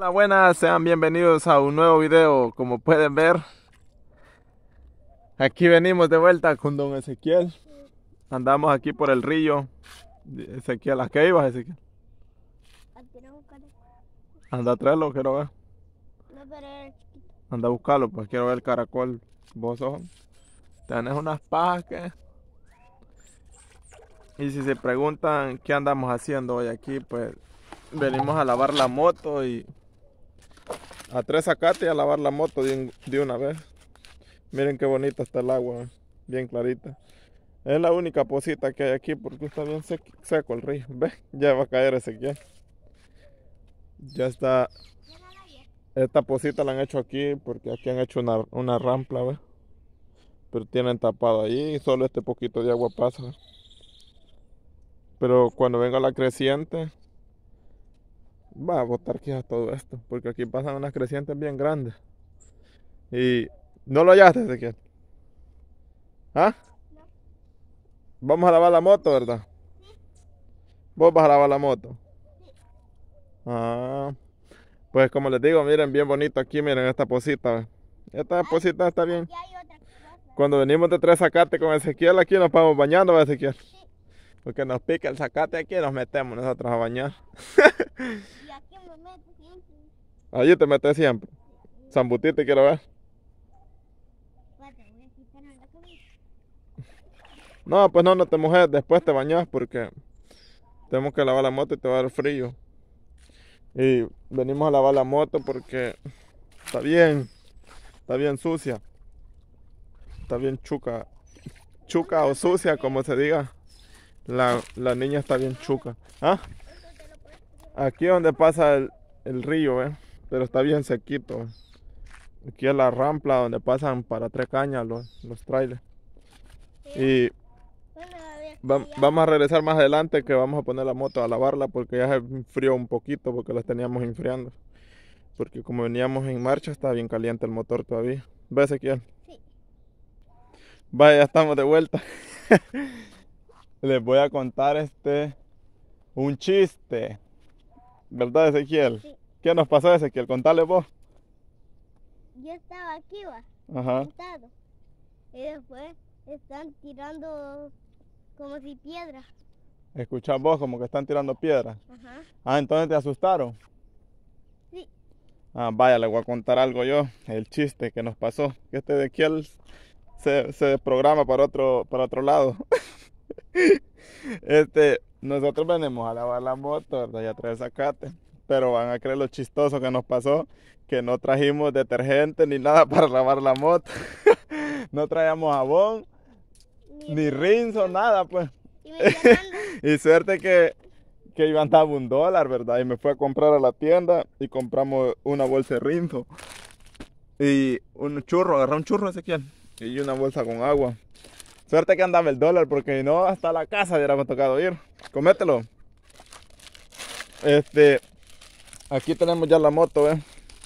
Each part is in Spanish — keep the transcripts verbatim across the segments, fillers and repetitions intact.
Hola, buenas, sean bienvenidos a un nuevo video. Como pueden ver, aquí venimos de vuelta con don Ezequiel. Andamos aquí por el río. Ezequiel, ¿a qué ibas, Ezequiel? Anda a traerlo, quiero ver. No, pero era chiquito. Anda a buscarlo, pues quiero ver el caracol. Vos sos. Tenés unas pajas que... Y si se preguntan qué andamos haciendo hoy aquí, pues venimos a lavar la moto y... A tres zacate y a lavar la moto de, de una vez. Miren qué bonita está el agua, bien clarita. Es la única posita que hay aquí porque está bien seco, seco el río. Ve, ya va a caer Ezequiel. Ya está. Esta posita la han hecho aquí porque aquí han hecho una, una rampla, ¿ve? Pero tienen tapado ahí y solo este poquito de agua pasa. Pero cuando venga la creciente, va a botar quizás todo esto. Porque aquí pasan unas crecientes bien grandes. Y no lo hallaste, Ezequiel. ¿Ah? No. Vamos a lavar la moto, ¿verdad? Sí. Vos vas a lavar la moto. Sí. Ah. Pues como les digo, miren, bien bonito aquí, miren esta posita. Esta Ay, posita está bien. aquí hay otra cosa. Cuando venimos de Tres Zacate con Ezequiel aquí nos vamos bañando, ¿verdad, Ezequiel? Sí. Porque nos pica el zacate aquí y nos metemos nosotros a bañar. Y aquí me meto siempre. Allí te metes siempre. Zambutí te quiero ver. Espérate, voy a quitarme la camisa. No, pues no, no te mojes, después te bañas porque tenemos que lavar la moto y te va a dar frío. Y venimos a lavar la moto porque está bien, está bien sucia. Está bien chuca. Chuca o sucia, como se diga. La, la niña está bien chuca. ¿Ah? Esto te lo puedes poner. Aquí es donde pasa el, el río, ¿eh? Pero está bien sequito. Aquí es la rampla donde pasan para Tres Cañas los, los trailers. Sí. Y Bueno, a ver, va- aquí hay vamos a regresar más adelante que vamos a poner la moto a lavarla porque ya se enfrió un poquito porque la teníamos enfriando. Porque como veníamos en marcha está bien caliente el motor todavía. ¿Ves, Ezequiel? Sí. Vaya, ya estamos de vuelta. Les voy a contar este un chiste. ¿Verdad, Ezequiel? Sí. ¿Qué nos pasó, Ezequiel? Contale vos. Yo estaba aquí, va, Ajá. sentado. Y después están tirando como si piedras. Escuchás vos como que están tirando piedras. Ajá. Ah, entonces te asustaron. Sí. Ah, vaya, le voy a contar algo yo. El chiste que nos pasó. Que este Ezequiel se, se programa para otro, para otro lado. Este, nosotros venimos a lavar la moto, ¿verdad? Ya trae zacate. Pero van a creer lo chistoso que nos pasó. Que no trajimos detergente ni nada para lavar la moto. No traíamos jabón, Ni, ni rinzo, nada, pues. y me llamando. Y suerte que, que iban daba un dólar, ¿verdad? Y me fui a comprar a la tienda y compramos una bolsa de rinzo. Y un churro, agarré un churro, Ezequiel. Y una bolsa con agua. Suerte que andaba el dólar, porque si no, hasta la casa hubiéramos tocado ir. Comételo. Este, aquí tenemos ya la moto, ¿eh?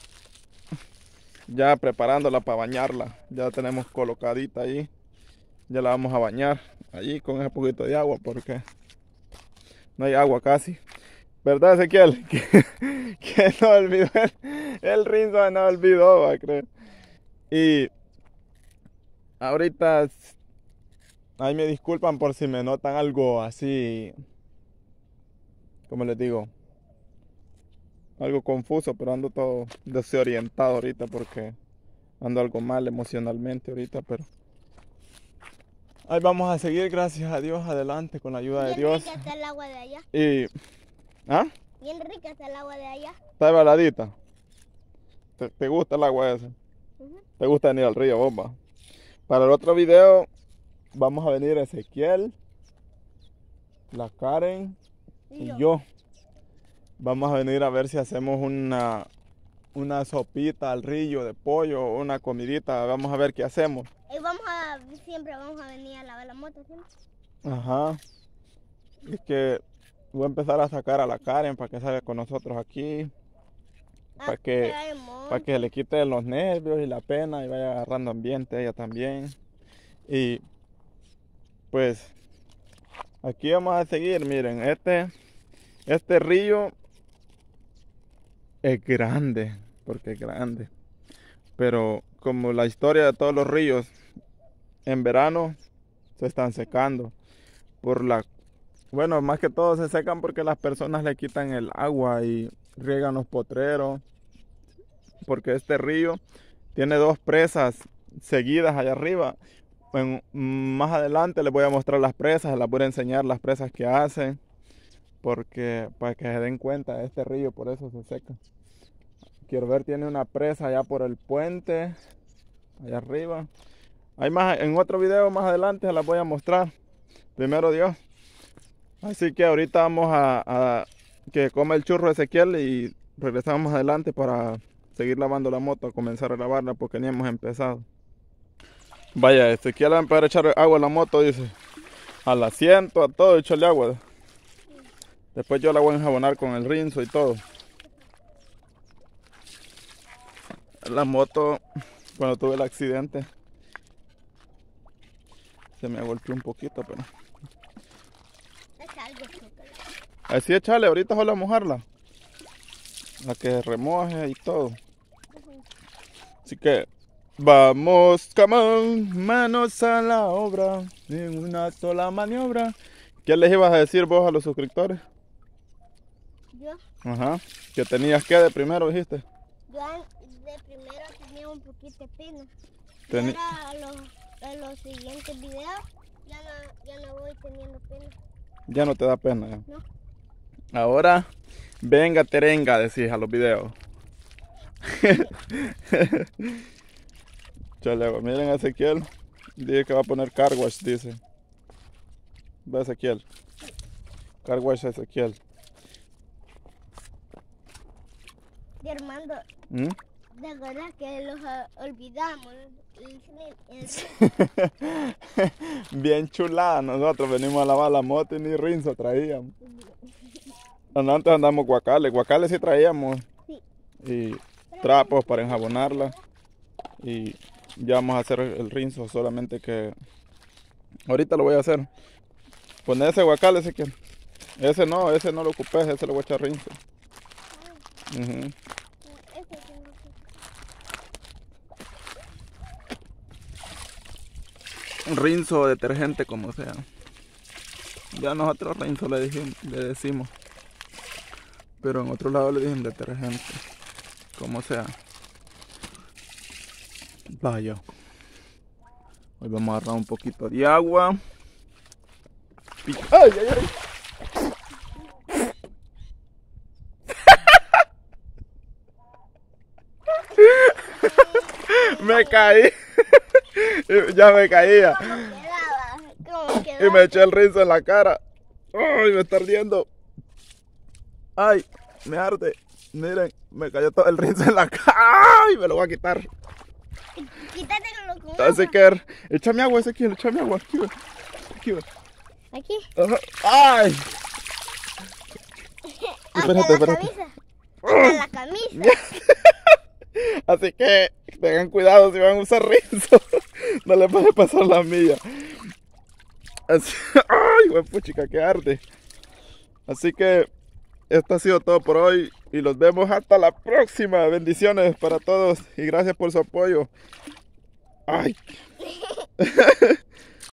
Ya preparándola para bañarla. Ya tenemos colocadita ahí. Ya la vamos a bañar allí con ese poquito de agua, porque no hay agua casi. ¿Verdad, Ezequiel? Que, que no olvidó el, el rinzo, no olvidó, va a creer. Y ahorita, ahí me disculpan por si me notan algo así, como les digo, algo confuso, pero ando todo desorientado ahorita porque ando algo mal emocionalmente ahorita, pero ahí vamos a seguir, gracias a Dios, adelante con la ayuda de Bien Dios. rica está el agua de allá. Y, ¿ah? Bien rica está el agua de allá. Está baladita. ¿Te, te gusta el agua esa? Uh-huh. ¿Te gusta venir al río, bomba? Para el otro video vamos a venir Ezequiel, la Karen Y y yo. yo. Vamos a venir a ver si hacemos una, una sopita al río de pollo, una comidita. Vamos a ver qué hacemos. Y vamos a, siempre vamos a venir a lavar la moto, siempre. Ajá. Es que voy a empezar a sacar a la Karen para que salga con nosotros aquí. Ah, Para que, traemos. para que le quite los nervios y la pena y vaya agarrando ambiente ella también. Y pues aquí vamos a seguir. Miren, este, este río es grande, porque es grande. Pero como la historia de todos los ríos, en verano se están secando. Por la, bueno, más que todo se secan porque las personas le quitan el agua y riegan los potreros. Porque este río tiene dos presas seguidas allá arriba. En, más adelante les voy a mostrar las presas, les voy a enseñar las presas que hacen. Porque para que se den cuenta, este río por eso se seca. Quiero ver, tiene una presa allá por el puente, allá arriba. Hay más, en otro video más adelante se las voy a mostrar. Primero Dios. Así que ahorita vamos a, a que come el churro Ezequiel y regresamos más adelante para seguir lavando la moto, a comenzar a lavarla porque ni hemos empezado. Vaya, Ezequiel va a empezar a echar agua a la moto, dice. Al asiento, a todo, echarle agua. Después yo la voy a enjabonar con el rinzo y todo. La moto, cuando tuve el accidente, se me golpeó un poquito, pero... Así echarle, ahorita solo a mojarla. La que remoje y todo. Así que... Vamos, come on, manos a la obra, en una sola maniobra. ¿Qué les ibas a decir vos a los suscriptores? Yo. Ajá. ¿Que tenías que de primero, dijiste? Yo de primero tenía un poquito de pena. Teni... Y ahora a los, a los siguientes videos ya no, ya no voy teniendo pena. Ya no te da pena, ¿ya? No. Ahora, venga terenga, decís a los videos. Chale, miren a Ezequiel. Dice que va a poner car wash, dice. Va Ezequiel. Car wash Ezequiel. Y Armando, ¿Mm? ¿te acuerdas que los uh, olvidamos? El, el... Bien chulada, nosotros venimos a lavar la moto y ni rinzo traíamos. Antes andamos guacales, guacales sí traíamos. Sí. Y trapos para enjabonarla. Y ya vamos a hacer el rinzo, solamente que ahorita lo voy a hacer. Poner ese guacal, ese que ese no, ese no lo ocupé, ese lo voy a echar rinzo. Uh-huh. Rinzo, detergente, como sea. Ya nosotros rinzo le, dijimos, le decimos. Pero en otro lado le dicen detergente. Como sea. Vaya. Hoy vamos a agarrar un poquito de agua. ¡Ay, ay, ay! Me caí. Ya me caía. ¿Cómo quedaba? ¿Cómo quedaba? Y me eché el rinzo en la cara. ¡Ay, me está ardiendo! ¡Ay, me arde! Miren, me cayó todo el rinzo en la cara. ¡Ay, me lo voy a quitar! Quítatelo con agua. Así que, échame agua, Ezequiel, échame agua. Aquí, va. Aquí, va. Aquí. Ajá. ¡Ay! Hasta Espérate, la espérate. camisa. Hasta la camisa. Así que tengan cuidado si van a usar rinzo. No les puede pasar la mía. Así, ¡ay, güey, puchica, qué arde! Así que esto ha sido todo por hoy y los vemos hasta la próxima. Bendiciones para todos y gracias por su apoyo. ¡Ay!